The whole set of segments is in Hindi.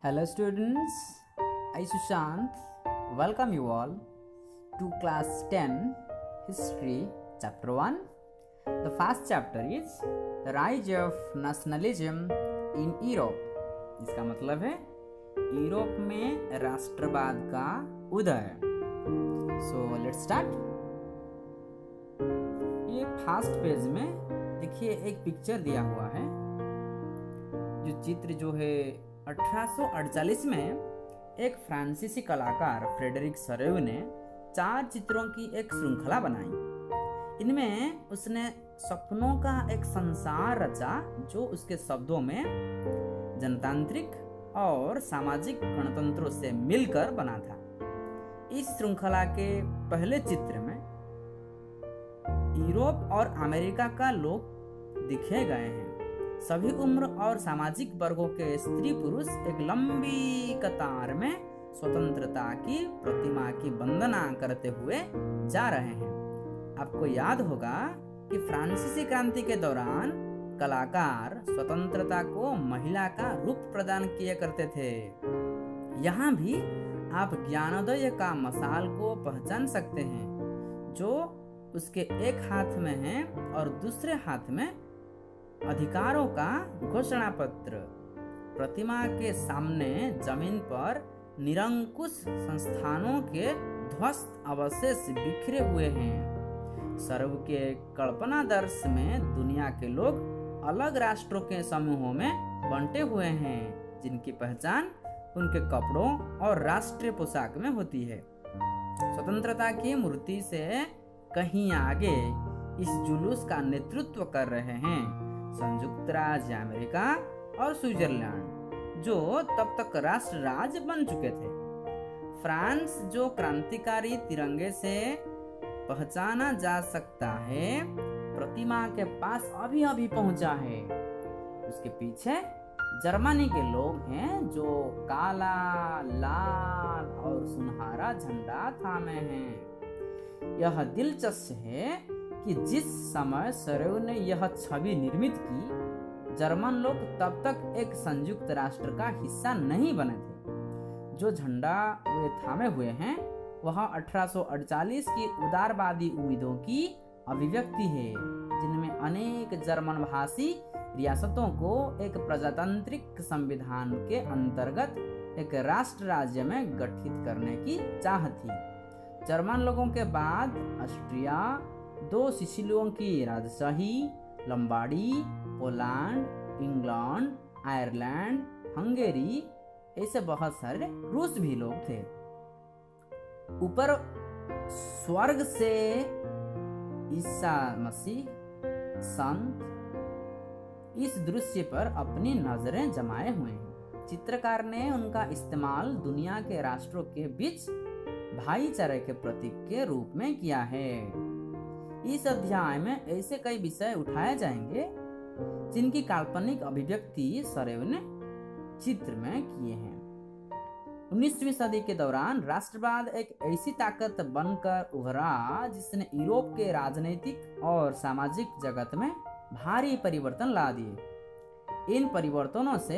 Hello students, I Susant welcome you all to class 10 history chapter 1. The first chapter is the rise of nationalism in Europe. इसका मतलब है यूरोप में राष्ट्रवाद का उदय. So let's start. ये फर्स्ट पेज में देखिए एक पिक्चर दिया हुआ है. जो चित्र जो है 1848 में एक फ्रांसीसी कलाकार फ्रेडरिक सरेव ने 4 चित्रों की एक श्रृंखला बनाई. इनमें उसने सपनों का एक संसार रचा जो उसके शब्दों में जनतांत्रिक और सामाजिक गणतंत्रों से मिलकर बना था. इस श्रृंखला के पहले चित्र में यूरोप और अमेरिका का लोग दिखे गए हैं. सभी उम्र और सामाजिक वर्गों के स्त्री पुरुष एक लंबी कतार में स्वतंत्रता की प्रतिमा की वंदना करते हुए जा रहे हैं. आपको याद होगा कि फ्रांसीसी क्रांति के दौरान कलाकार स्वतंत्रता को महिला का रूप प्रदान किया करते थे. यहाँ भी आप ज्ञानोदय का मशाल को पहचान सकते हैं जो उसके एक हाथ में है और दूसरे हाथ में अधिकारों का घोषणा पत्र. प्रतिमा के सामने जमीन पर निरंकुश संस्थानों के ध्वस्त अवशेष बिखरे हुए हैं. सर्व के कल्पनादर्श में दुनिया के लोग अलग राष्ट्रों के समूहों में बंटे हुए हैं जिनकी पहचान उनके कपड़ों और राष्ट्रीय पोशाक में होती है. स्वतंत्रता की मूर्ति से कहीं आगे इस जुलूस का नेतृत्व कर रहे हैं संयुक्त राज्य अमेरिका और स्विट्जरलैंड जो तब तक राष्ट्र राज्य बन चुके थे. फ्रांस जो क्रांतिकारी तिरंगे से पहचाना जा सकता है प्रतिमा के पास अभी अभी पहुंचा है. उसके पीछे जर्मनी के लोग हैं जो काला, लाल और सुनहरा झंडा थामे हैं. यह दिलचस्प है कि जिस समय सरेव ने यह छवि निर्मित की जर्मन लोग तब तक एक संयुक्त राष्ट्र का हिस्सा नहीं बने थे. जो झंडा वे थामे हुए हैं वह 1848 की उदारवादी उम्मीदों की अभिव्यक्ति है जिनमें अनेक जर्मन भाषी रियासतों को एक प्रजातांत्रिक संविधान के अंतर्गत एक राष्ट्र राज्य में गठित करने की चाह थी. जर्मन लोगों के बाद ऑस्ट्रिया, 2 सिसिलियों की राजशाही, Lombardy, Poland, England, Ireland, Hungary, ऐसे बहुत सारे रूस भी लोग थे. ऊपर स्वर्ग से ईसा मसीह संत इस दृश्य पर अपनी नजरें जमाए हुए हैं. चित्रकार ने उनका इस्तेमाल दुनिया के राष्ट्रों के बीच भाईचारे के प्रतीक के रूप में किया है. इस अध्याय में ऐसे कई विषय उठाए जाएंगे जिनकी काल्पनिक अभिव्यक्ति सरेव ने चित्र में किए हैं. 19वीं सदी के दौरान राष्ट्रवाद एक ऐसी ताकत बनकर उभरा जिसने यूरोप के राजनीतिक और सामाजिक जगत में भारी परिवर्तन ला दिए. इन परिवर्तनों से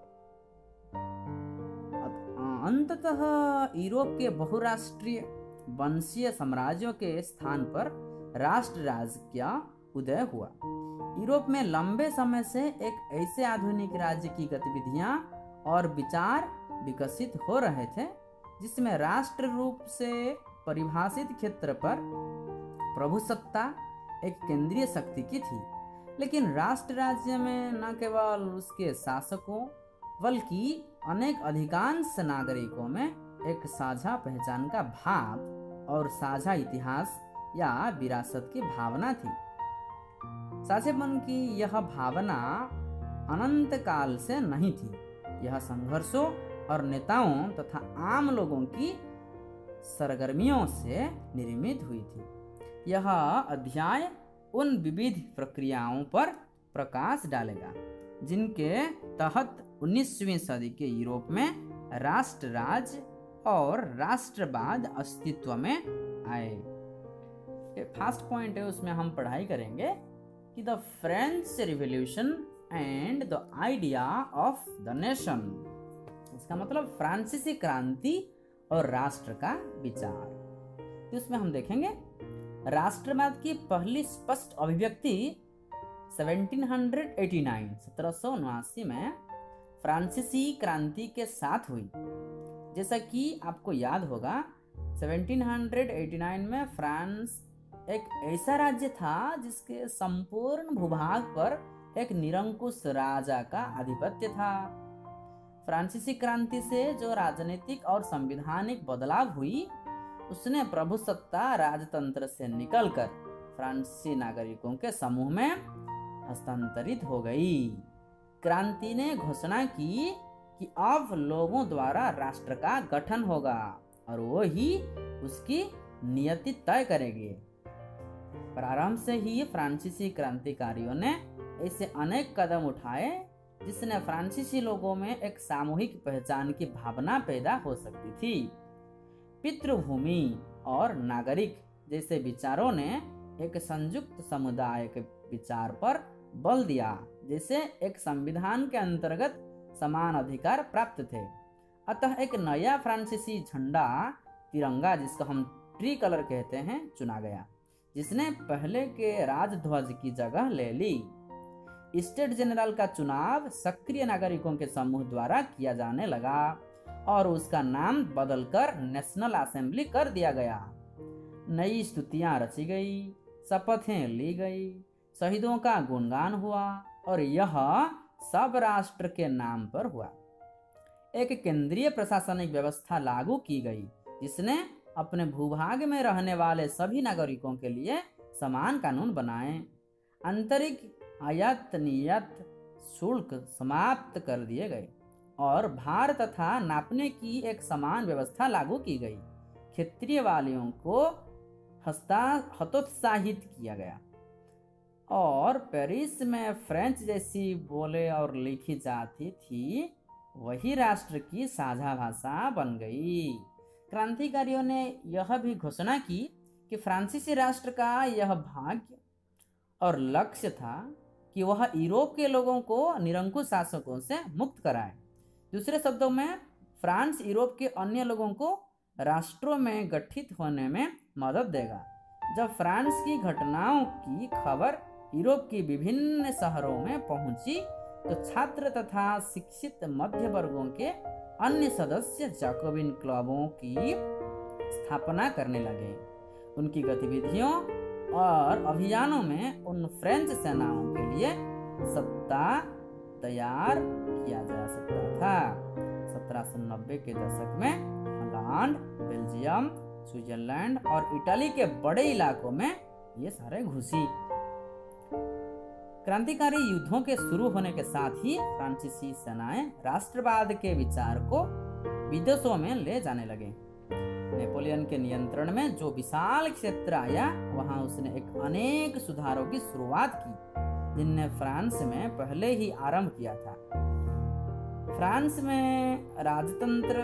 अंततः यूरोप के बहुराष्ट्रीय वंशीय साम्राज्यों के स्थान पर राष्ट्र राज्य का उदय हुआ. यूरोप में लंबे समय से एक ऐसे आधुनिक राज्य की गतिविधियां और विचार विकसित हो रहे थे जिसमें राष्ट्र रूप से परिभाषित क्षेत्र पर प्रभुसत्ता एक केंद्रीय शक्ति की थी. लेकिन राष्ट्र राज्य में न केवल उसके शासकों बल्कि अनेक अधिकांश नागरिकों में एक साझा पहचान का भाव और साझा इतिहास या विरासत की भावना थी. साझेपन की यह भावना अनंत काल से नहीं थी. यह संघर्षों और नेताओं तथा आम लोगों की सरगर्मियों से निर्मित हुई थी. यह अध्याय उन विविध प्रक्रियाओं पर प्रकाश डालेगा जिनके तहत 19वीं सदी के यूरोप में राष्ट्र राज्य और राष्ट्रवाद अस्तित्व में आए. फर्स्ट पॉइंट है उसमें हम पढ़ाई करेंगे कि the French revolution and the idea of the nation. इसका मतलब फ्रांसीसी क्रांति और राष्ट्र का विचार। तो इसमें हम देखेंगे राष्ट्रवाद की पहली स्पष्ट अभिव्यक्ति 1789 में फ्रांसीसी क्रांति के साथ हुई। जैसा कि आपको याद होगा 1789 में फ्रांस एक ऐसा राज्य था जिसके संपूर्ण भूभाग पर एक निरंकुश राजा का आधिपत्य था। फ्रांसीसी क्रांति से जो राजनीतिक और संवैधानिक बदलाव हुई उसने प्रभुसत्ता राजतंत्र से निकलकर फ्रांसीसी नागरिकों के समूह में हस्तांतरित हो गई। क्रांति ने घोषणा की कि अब लोगों द्वारा राष्ट्र का गठन होगा और वो ही उसकी नियति तय करेंगे। प्रारंभ से ही फ्रांसीसी क्रांतिकारियों ने ऐसे अनेक कदम उठाए जिसने फ्रांसीसी लोगों में एक सामूहिक पहचान की भावना पैदा हो सकती थी। पितृभूमि और नागरिक जैसे विचारों ने एक संयुक्त समुदाय के विचार पर बल दिया, जैसे एक संविधान के अंतर्गत समान अधिकार प्राप्त थे। अतः एक नया फ्रांसीसी झंडा तिरंगा, जिसको हम ट्री कलर कहते हैं, चुना गया, जिसने पहले के राजध्वज की जगह ले ली। स्टेट जनरल का चुनाव सक्रिय नागरिकों के समूह द्वारा किया जाने लगा और उसका नाम बदलकर नेशनल असेंबली कर दिया गया। नई स्तुतियां रची गई, शपथें ली गई, शहीदों का गुणगान हुआ और यह सब राष्ट्र के नाम पर हुआ। एक केंद्रीय प्रशासनिक व्यवस्था लागू की गई जिसने अपने भूभाग में रहने वाले सभी नागरिकों के लिए समान कानून बनाए। आंतरिक आयात निर्यात शुल्क समाप्त कर दिए गए और भार तथा नापने की एक समान व्यवस्था लागू की गई। क्षेत्रीय वालियों को हतोत्साहित किया गया और पेरिस में फ्रेंच जैसी बोले और लिखी जाती थी वही राष्ट्र की साझा भाषा बन गई। क्रांतिकारियों ने यह भी घोषणा की कि फ्रांसीसी राष्ट्र का यह भाग्य और लक्ष्य था कि वह यूरोप के लोगों को निरंकुश शासकों से मुक्त कराए। दूसरे शब्दों में फ्रांस यूरोप के अन्य लोगों को राष्ट्रों में गठित होने में मदद देगा। जब फ्रांस की घटनाओं की खबर यूरोप की विभिन्न शहरों में पहुंची तो छात्र तथा शिक्षित मध्य वर्गों के अन्य सदस्य जैकोबिन क्लबों की स्थापना करने लगे। उनकी गतिविधियों और अभियानों में उन फ्रेंच सेनाओं के लिए सत्ता तैयार किया जा सकता था। 1790 के दशक में हॉलैंड, बेल्जियम, स्विट्जरलैंड और इटली के बड़े इलाकों में ये सारे घुसी। क्रांतिकारी युद्धों के शुरू होने के साथ ही फ्रांसीसी सेनाएं राष्ट्रवाद के विचार को विदेशों में ले जाने लगे। नेपोलियन के नियंत्रण में जो विशाल क्षेत्र आया वहां उसने अनेक सुधारों की शुरुआत की जिनने फ्रांस में पहले ही आरंभ किया था। फ्रांस में राजतंत्र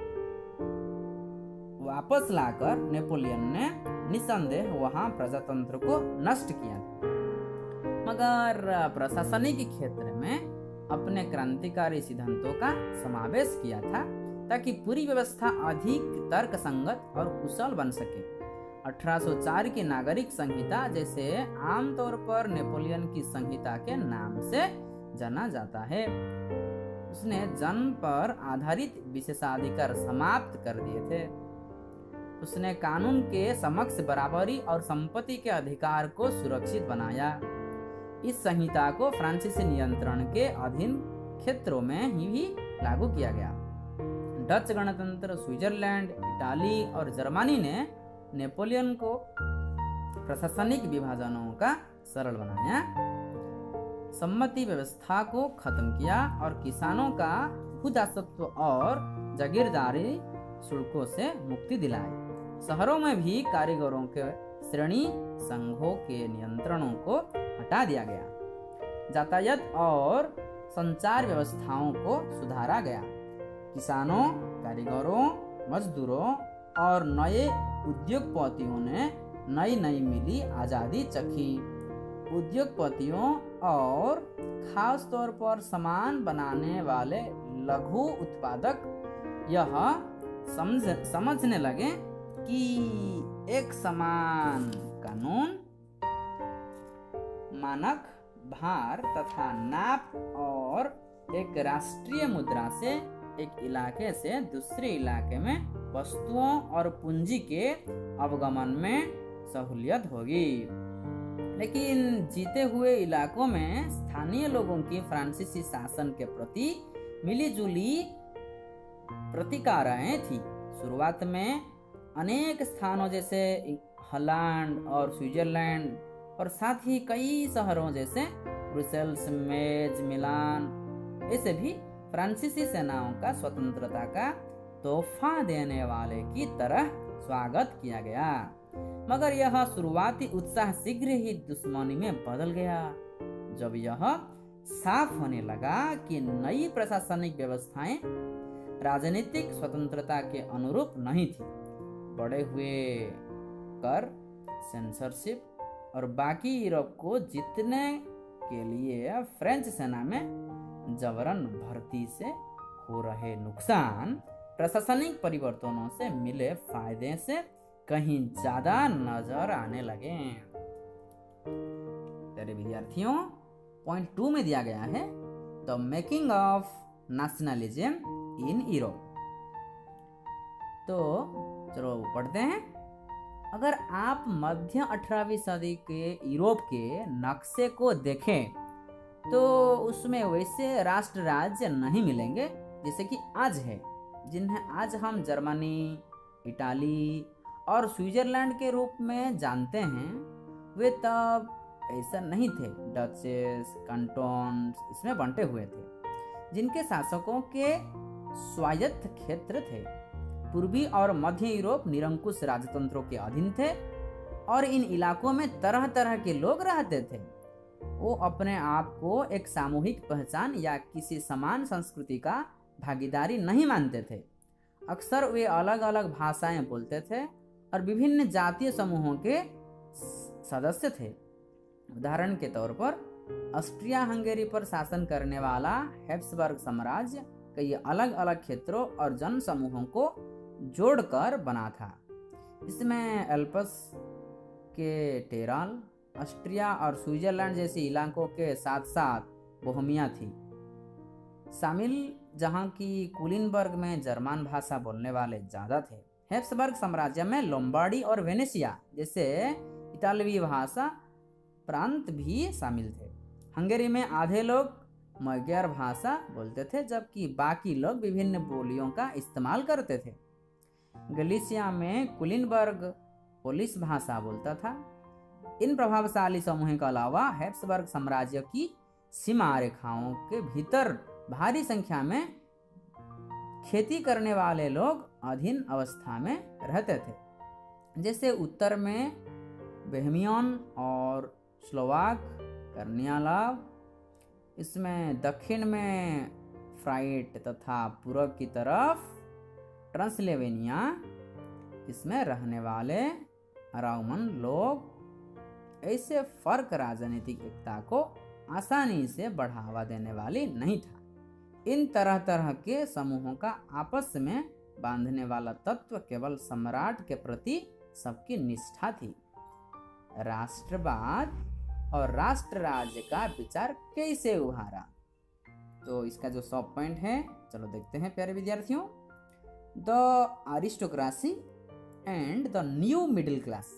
वापस लाकर नेपोलियन ने निसंदेह वहां प्रजातंत्र को नष्ट किया था, मगर प्रशासनिक क्षेत्र में अपने क्रांतिकारी सिद्धांतों का समावेश किया था ताकि पूरी व्यवस्था अधिक तर्कसंगत और कुशल बन सके। 1804 की नागरिक संहिता, जैसे आमतौर पर नेपोलियन की संहिता के नाम से जाना जाता है, उसने जन्म पर आधारित विशेषाधिकार समाप्त कर दिए थे। उसने कानून के समक्ष बराबरी और संपत्ति के अधिकार को सुरक्षित बनाया। इस संहिता को फ्रांसीसी नियंत्रण के अधीन क्षेत्रों में ही लागू किया गया। डच गणतंत्र, स्विट्जरलैंड, इटाली और जर्मनी ने नेपोलियन को प्रशासनिक विभाजनों का सरल बनाया, सम्मति व्यवस्था को खत्म किया और किसानों का भूदासत्व और जागीरदारी शुल्कों से मुक्ति दिलाई। शहरों में भी कारीगरों के श्रेणी संघों के नियंत्रणों को हटा दिया गया। यातायात और संचार व्यवस्थाओं को सुधारा गया। किसानों, कारीगरों, मजदूरों और नए उद्योगपतियों ने नई मिली आज़ादी चखी। उद्योगपतियों और खास तौर पर सामान बनाने वाले लघु उत्पादक यह समझने लगे कि एक समान कानून, मानक, भार तथा नाप और एक राष्ट्रीय मुद्रा से एक इलाके से दूसरे इलाके में वस्तुओं और पूंजी के अवगमन में सहूलियत होगी। लेकिन जीते हुए इलाकों में स्थानीय लोगों की फ्रांसीसी शासन के प्रति मिलीजुली प्रतिक्रियाएं थी। शुरुआत में अनेक स्थानों जैसे हॉलैंड और स्विट्जरलैंड और साथ ही कई शहरों जैसे ब्रुसेल्स, मेज, मिलान ऐसे भी फ्रांसीसी सेनाओं का स्वतंत्रता का तोहफा देने वाले की तरह स्वागत किया गया। मगर यह शुरुआती उत्साह शीघ्र ही दुश्मनी में बदल गया जब यह साफ होने लगा कि नई प्रशासनिक व्यवस्थाएं राजनीतिक स्वतंत्रता के अनुरूप नहीं थी। बढ़े हुए कर, सेंसरशिप और बाकी यूरोप को जीतने के लिए फ्रेंच सेना में जबरन भर्ती से हो रहे नुकसान प्रशासनिक परिवर्तनों से मिले फायदे से कहीं ज्यादा नजर आने लगे। तेरे विद्यार्थियों, पॉइंट 2 में दिया गया है the making of nationalism in Europe. तो चलो पढ़ते हैं। अगर आप मध्य 18वीं सदी के यूरोप के नक्शे को देखें तो उसमें वैसे राष्ट्र राज्य नहीं मिलेंगे जैसे कि आज है, जिन्हें आज हम जर्मनी, इटाली और स्विट्जरलैंड के रूप में जानते हैं। वे तब ऐसा नहीं थे। डचेस, कैंटोन्स इसमें बंटे हुए थे, जिनके शासकों के स्वायत्त क्षेत्र थे। पूर्वी और मध्य यूरोप निरंकुश राजतंत्रों के अधीन थे और इन इलाकों में तरह तरह के लोग रहते थे। वो अपने आप को एक सामूहिक पहचान या किसी समान संस्कृति का भागीदारी नहीं मानते थे। अक्सर वे अलग अलग भाषाएं बोलते थे और विभिन्न जातीय समूहों के सदस्य थे। उदाहरण के तौर पर ऑस्ट्रिया हंगेरी पर शासन करने वाला हैब्सबर्ग साम्राज्य कई अलग अलग क्षेत्रों और जन समूहों को जोड़कर बना था। इसमें एल्प्स के टेराल, ऑस्ट्रिया और स्विट्जरलैंड जैसे इलाकों के साथ साथ बोहेमिया थी शामिल, जहां की कुलिनबर्ग में जर्मन भाषा बोलने वाले ज्यादा थे। हैब्सबर्ग साम्राज्य में लोम्बार्डी और वेनेशिया जैसे इतालवी भाषा प्रांत भी शामिल थे। हंगेरी में आधे लोग magyar भाषा बोलते थे जबकि बाकी लोग विभिन्न बोलियों का इस्तेमाल करते थे। गलीशिया में कुलिनबर्ग पोलिश भाषा बोलता था। इन प्रभावशाली समूहों के अलावा हैब्सबर्ग साम्राज्य की सीमा रेखाओं के भीतर भारी संख्या में खेती करने वाले लोग अधीन अवस्था में रहते थे, जैसे उत्तर में बोहेमियन और स्लोवाक कर्नियालाव, इसमें दक्षिण में फ्राइट तथा पूर्व की तरफ ट्रांसिल्वेनिया, इसमें रहने वाले अराउमन लोग। ऐसे फर्क राजनीतिक एकता को आसानी से बढ़ावा देने वाली नहीं था। इन तरह तरह के समूहों का आपस में बांधने वाला तत्व केवल सम्राट के प्रति सबकी निष्ठा थी। राष्ट्रवाद और राष्ट्र राज्य का विचार कैसे उभारा, तो इसका जो सब पॉइंट है चलो देखते हैं प्यारे विद्यार्थियों। The aristocracy and the new middle class,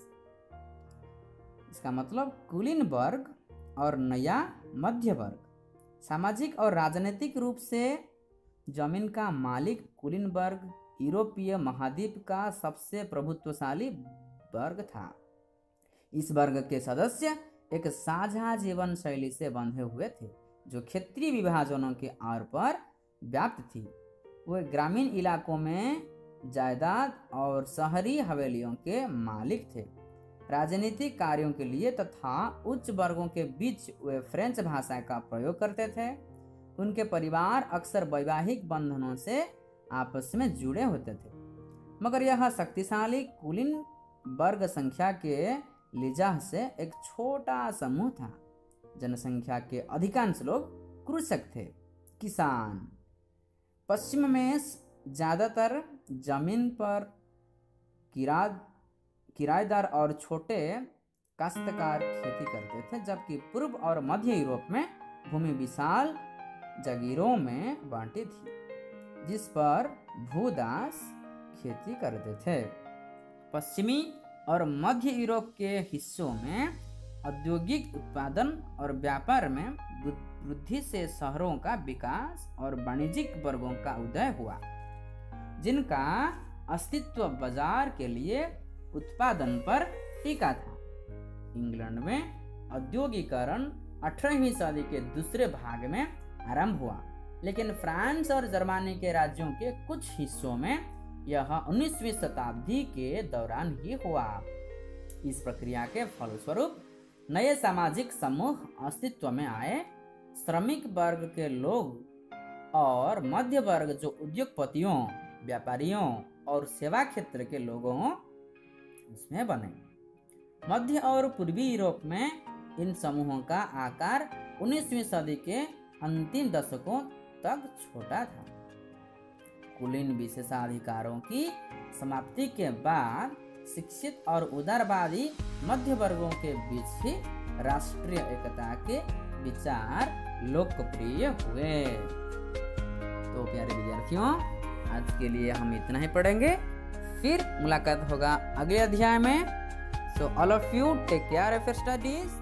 इसका मतलब कुलीनबर्ग और नया मध्य वर्ग। सामाजिक और राजनीतिक रूप से जमीन का मालिक कुलीनबर्ग यूरोपीय महाद्वीप का सबसे प्रभुत्वशाली वर्ग था। इस वर्ग के सदस्य एक साझा जीवन शैली से बंधे हुए थे जो क्षेत्रीय विभाजनों के आर पर व्याप्त थी। वे ग्रामीण इलाकों में जायदाद और शहरी हवेलियों के मालिक थे। राजनीतिक कार्यों के लिए तथा उच्च वर्गों के बीच वे फ्रेंच भाषा का प्रयोग करते थे। उनके परिवार अक्सर वैवाहिक बंधनों से आपस में जुड़े होते थे, मगर यह शक्तिशाली कुलीन वर्ग संख्या के लिहाज से एक छोटा समूह था। जनसंख्या के अधिकांश लोग कृषक थे, किसान। पश्चिम में ज़्यादातर जमीन पर किराएदार और छोटे काश्तकार खेती करते थे, जबकि पूर्व और मध्य यूरोप में भूमि विशाल जागीरों में बांटी थी, जिस पर भूदास खेती करते थे। पश्चिमी और मध्य यूरोप के हिस्सों में औद्योगिक उत्पादन और व्यापार में वृद्धि से शहरों का विकास और वाणिज्यिक वर्गों का उदय हुआ, जिनका अस्तित्व बाजार के लिए उत्पादन पर टिका था। इंग्लैंड में औद्योगिकरण 18वीं सदी के दूसरे भाग में आरंभ हुआ, लेकिन फ्रांस और जर्मनी के राज्यों के कुछ हिस्सों में यह 19वीं शताब्दी के दौरान ही हुआ। इस प्रक्रिया के फलस्वरूप नए सामाजिक समूह अस्तित्व में आए। श्रमिक वर्ग के लोग और मध्य वर्ग जो उद्योगपतियों, व्यापारियों और सेवा क्षेत्र के लोगों उसमें बने। मध्य और पूर्वी यूरोप में इन समूहों का आकार 19वीं सदी के अंतिम दशकों तक छोटा था। कुलीन विशेषाधिकारों की समाप्ति के बाद शिक्षित और उदारवादी मध्य वर्गों के बीच ही राष्ट्रीय एकता के विचार लोकप्रिय हुए। तो प्यारे विद्यार्थियों, आज के लिए हम इतना ही पढ़ेंगे, फिर मुलाकात होगा अगले अध्याय में। So all of you take care of your studies.